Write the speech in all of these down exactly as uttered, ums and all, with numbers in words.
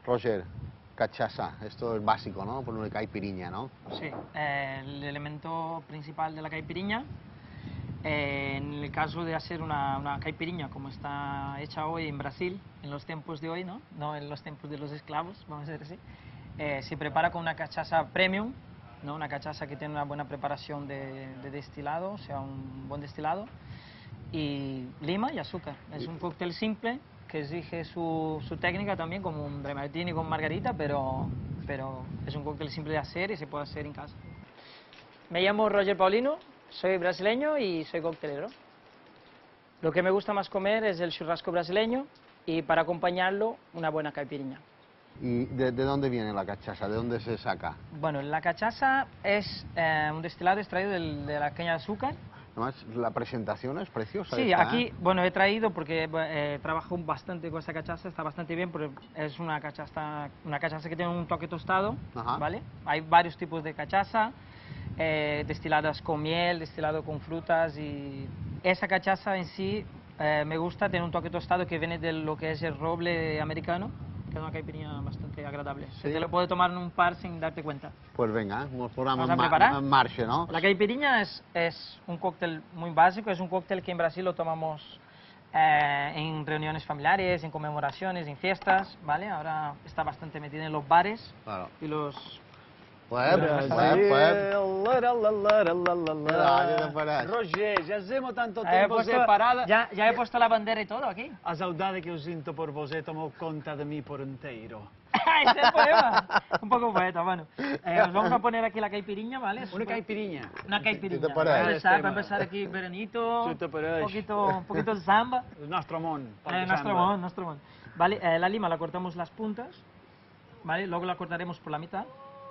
Roger, cachaza, esto es básico, ¿no? Por una caipiriña, ¿no? Sí, eh, el elemento principal de la caipiriña, eh, en el caso de hacer una, una caipiriña como está hecha hoy en Brasil, en los tiempos de hoy, ¿no? No en los tiempos de los esclavos, vamos a decir así, eh, se prepara con una cachaza premium, ¿no? Una cachaza que tiene una buena preparación de, de destilado, o sea, un buen destilado, y lima y azúcar. Es un cóctel simple que exige su, su técnica también, como un Dry Martini con margarita, pero, pero es un cóctel simple de hacer y se puede hacer en casa. Me llamo Roger Paulino, soy brasileño y soy coctelero. Lo que me gusta más comer es el churrasco brasileño y para acompañarlo una buena caipirinha. ¿Y de, de dónde viene la cachaza? ¿De dónde se saca? Bueno, la cachaza es eh, un destilado extraído del, de la caña de azúcar. Además, la presentación es preciosa. Sí, esta, aquí, ¿eh? bueno, he traído porque eh, trabajo bastante con esta cachaza, está bastante bien, pero es una cachaza, una cachaza que tiene un toque tostado, Ajá. ¿vale? Hay varios tipos de cachaza, eh, destiladas con miel, destilado con frutas, y esa cachaza en sí eh, me gusta, tiene un toque tostado que viene de lo que es el roble americano, que es una caipirinha bastante agradable. Sí. Se te lo puede tomar en un par sin darte cuenta. Pues venga, nos ponemos ¿Vamos a en, ma preparar? en marcha, ¿no? La caipirinha es, es un cóctel muy básico, es un cóctel que en Brasil lo tomamos eh, en reuniones familiares, en conmemoraciones, en fiestas, ¿vale? Ahora está bastante metido en los bares Claro. y los... Web, web, web. Roger, ya hacemos tanto Ya he, tiempo puesto, separada. ya, ya he puesto la bandera y todo aquí. A saudade que eu sinto por você tomou conta de mí por inteiro. Ese es el poema. Un poco poeta, bueno. Eh, os vamos a poner aquí la caipirinha, ¿vale? Una caipirinha. Una caipirinha. te Para parece? empezar, para empezar aquí veranito, Sí, te un parece. poquito, un poquito de samba. El nostro món. Eh, nuestro mon, nuestro mon. Vale, eh, la lima la cortamos las puntas, ¿vale? Luego la cortaremos por la mitad.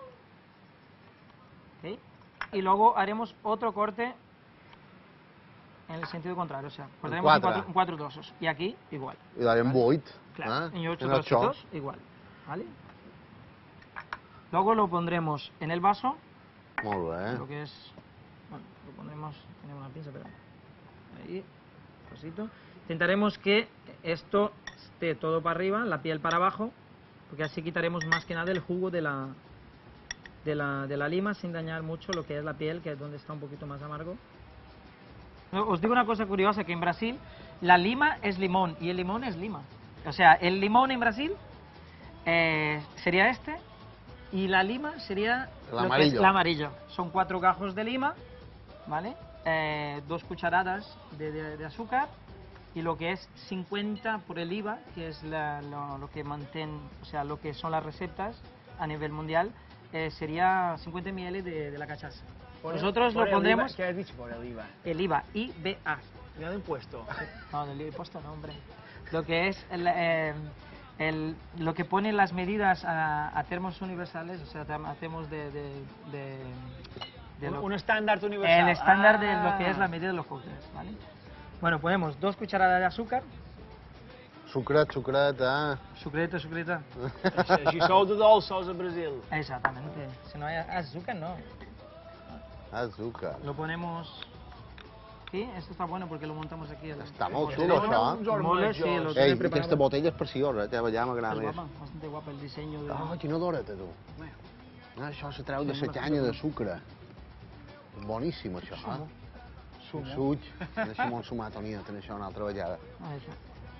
¿Ok? Y luego haremos otro corte en el sentido contrario, o sea, cortaremos en cuatro. cuatro, en cuatro trozos. Y aquí, igual. I darem vuit. Claro, eh? en ocho En trocitos, ocho. igual. ¿Vale? Luego lo pondremos en el vaso, Molt bé. lo que es... Bueno, lo pondremos... Tenemos una pinza, pero... Ahí, cosito. Intentaremos que esto esté todo para arriba, la piel para abajo, porque así quitaremos más que nada el jugo de la, de la, de la lima sin dañar mucho lo que es la piel, que es donde está un poquito más amargo. No, os digo una cosa curiosa, que en Brasil la lima es limón y el limón es lima. O sea, el limón en Brasil eh, sería este y la lima sería El lo que es amarillo. el amarillo. Son cuatro gajos de lima, ¿vale? Eh, dos cucharadas de, de- de azúcar y lo que es cincuenta por el I V A, que es la- lo, lo que mantén, o sea, lo que son las recetas a nivel mundial, eh, sería cincuenta mililitros de, de la cachaza. Nosotros lo pondremos ¿Qué has dicho por el I V A? el I V A, I V A. ¿Me han impuesto? No, del impuesto no, hombre. Lo que es el, eh, el- lo que pone las medidas a, a termos universales, o sea, a termos de, de, de, de Un, lo- un estándar universal. el estándar de Ah. lo que es la medida de los cócteles, ¿vale? Bueno, ponemos dos cucharadas de azúcar, Sucret, sucret, eh? sucreta, sucreta. Si sou de dolços a Brasil. Exactamente. Si no hay azúcar, no. Azúcar. Lo ponemos... Sí, esto está bueno porque lo montamos aquí. el- Està molt el- xulo, el- això. el mole, sí, lo Ei, tiene i preparado. aquesta botella és preciosa, eh? Te ja m'agrada Es més. guapa, bastante guapa el diseño. De... Oh, quina doreta, tu. Ah, això se treu de la canya de sucre. Boníssim, això, eh? Sumo. Suig. Deixa'm un sumat, Toni, ten això una altra vegada. Ah, això.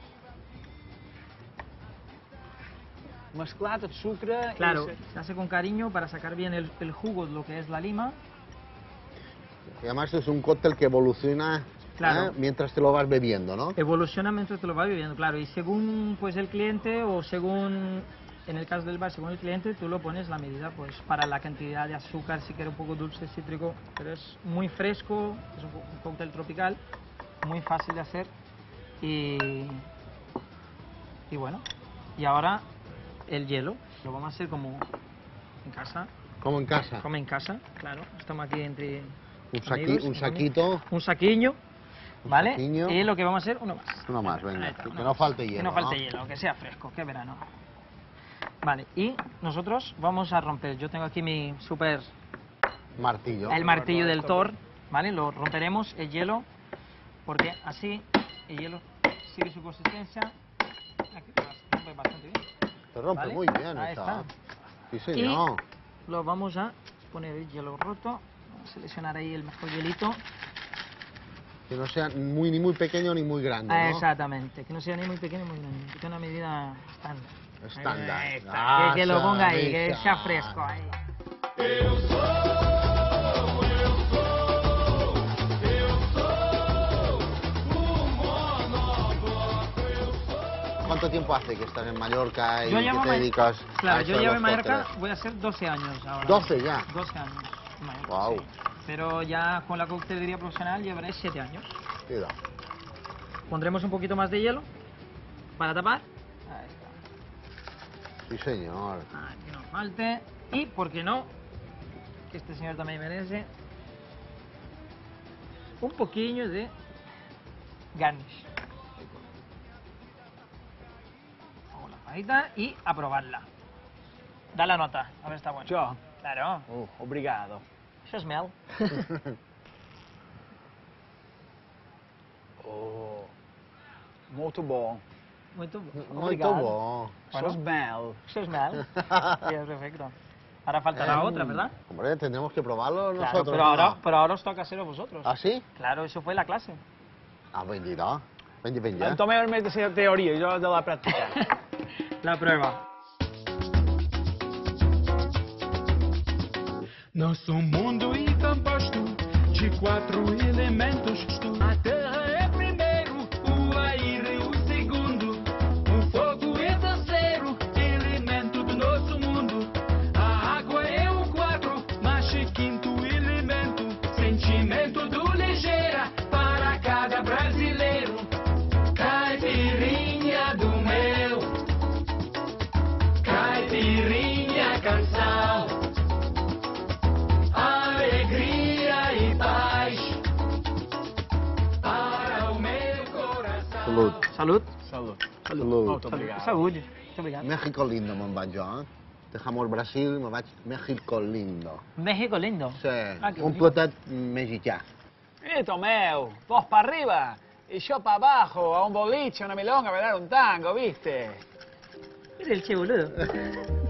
Mezclat el sucre... Claro, i... se hace con cariño para sacar bien el, el jugo de lo que es la lima. Y además es un cóctel que evoluciona Claro. ¿eh? mientras te lo vas bebiendo, ¿no? Evoluciona mientras te lo vas bebiendo, claro. Y según pues el cliente o según, en el caso del bar, según el cliente, tú lo pones la medida pues para la cantidad de azúcar, si quieres un poco dulce, cítrico. Pero es muy fresco, es un, co- un cóctel tropical, muy fácil de hacer. Y, y bueno, y ahora el hielo. Lo vamos a hacer como en casa. Como en casa. Como en casa, claro. Estamos aquí entre Un, saqui, amigos, un entre saquito. amigos. Un saquiño, Un ¿vale? saquiño. Y lo que vamos a hacer, uno más. Uno más, Ahí venga. está, Que uno no más. falte hielo, Que no falte ¿no? hielo, que sea fresco, que verano. Vale, y nosotros vamos a romper. Yo tengo aquí mi super... Martillo. El martillo del Thor, ¿vale? Lo romperemos, el hielo, porque así el hielo sigue su consistencia. Aquí lo rompe bastante bien. Se rompe ¿vale? muy bien Ahí esta. está. Sí, señor. Y lo vamos a poner el hielo roto. Vamos a seleccionar ahí el mejor hielito. Que no sea muy, ni muy pequeño ni muy grande, Ah, ¿no? Exactamente, que no sea ni muy pequeño ni muy grande, que sea una medida estándar. Estándar. Ahí está. Ah, que, que lo ponga ahí, que esa. sea fresco ahí. ¿Cuánto tiempo hace que estás en Mallorca y Yo que llevo te ma- dedicas Claro, a yo eso de llevo los en Mallorca, cócteles? voy a hacer doce años ahora. ¿doce ya? doce años. en Mallorca, Guau. sí. Pero ya con la coctelería profesional llevaré siete años. Cuidado. Pondremos un poquito más de hielo para tapar. Ahí está. Sí, señor. Ah, que no falte. Y, ¿por qué no? Que este señor también merece un poquillo de garnish. Hago la fajita y a probarla. Da la nota, a ver, está bueno. Yo? Claro. Uh, obrigado. Yo smell. Oh, molto bom. Muy tu- Muy Obrigado. tubo. Bueno. So smell. Yo smell. Sí, es perfecto. Ahora falta la otra, ¿verdad? Hombre, tendremos que probarlo Claro, nosotros. pero ahora, ¿no? pero ahora os toca hacerlo vosotros. ¿Ah, sí? Claro, eso fue la clase. Ah, ben dirà. Ben, ben ja. Então, maiormente essa teoria, jo de la prática. La prueba. Nosso mundo é composto de quatro elementos. A terra é primeiro, o ar é o segundo, o fogo é terceiro elemento do nosso mundo. A água é o quatro, mas é quinto elemento. Sentimento do ligeira para cada brasileiro. Caipirinha do mel, caipirinha canção. Alegria e paz para o meu coração. Salut. Salud. Salud. Salut. Molto obrigado. Salud. Muito obrigado. México lindo me'n vaig jo, eh? Dejamos Brasil, me vaig México lindo. México lindo. Sí, Ah, que un bonito. platet mexicà. Esto, meu, vos para arriba y yo para abajo, a un boliche, a una milonga, a bailar un tango, ¿viste? Mira el che, boludo.